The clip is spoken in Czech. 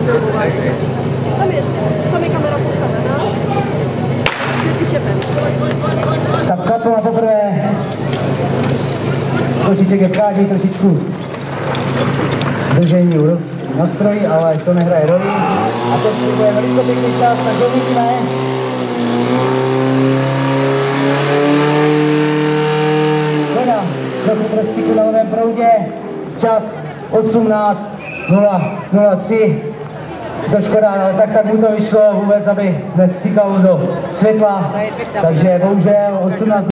Tam je kamera postavená. Stav kapu na poprvé. Košiček je vchází trošičku držení na stroji, ale to nehraje roli. A teď bude velice pěkný čas, tak dovidíme. Škoda, trochu prostříku na levém proudě. Čas 18:03. To škoda, ale tak mu to vyšlo vůbec, aby nestříkalo do světla. Takže bohužel 18.